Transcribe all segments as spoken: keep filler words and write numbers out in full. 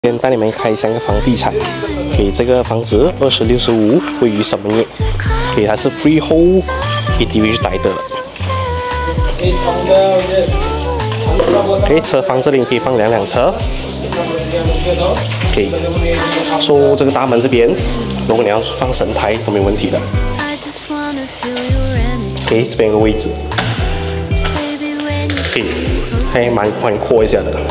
先带你们看一下个房地产，给这个房子二十六十五，位于什么业？给它是 freehold A D V 带的。可以车房这里可以放两辆车。可以，说这个大门这边，如果你要放神台都没问题的。OK， 这边有个位置，可以，还蛮宽阔一下的。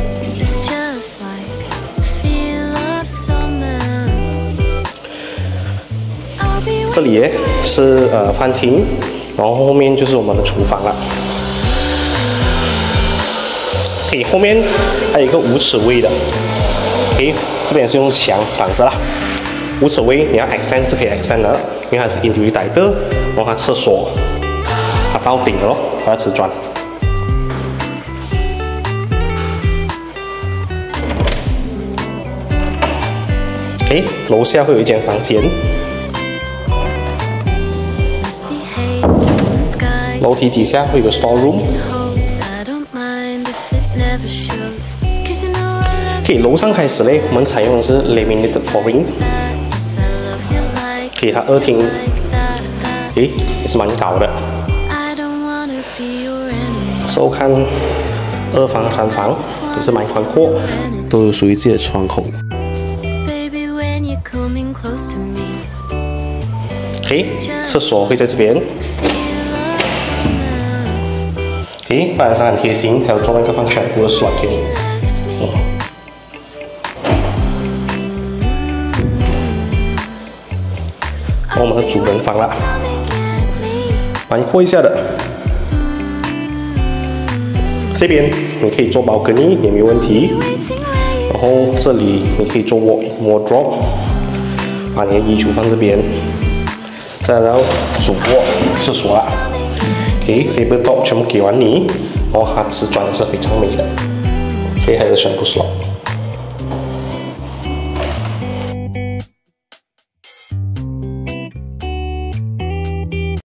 这里是呃饭厅，然后后面就是我们的厨房了。可以，后面还有一个无齿位的，诶，这边是用墙挡着啦。无齿位你要 extend 是可以 extend 的，因为它是 individual 带的，然后它厕所它到顶了咯，它要瓷砖。OK， 楼下会有一间房间。 楼梯底下会有个 store room。可以，楼上开始嘞，我们采用的是 laminated flooring。可以，它二厅，诶，也是蛮高的。收看二房、三房也是蛮宽阔，都有属于自己的窗口。OK， 厕所会在这边。 诶，板上很贴心，还有装一个放 shampoo 的 slot 给你。嗯。我们的主人房啦，蛮阔一下的。这边你可以做balcony也没问题。然后这里你可以做 wardrobe， 把你的衣橱放这边。再然后主卧、厕所啦。 OK， table top 全部给完你，然后它瓷砖是非常美的。OK， 还有个全部 slot。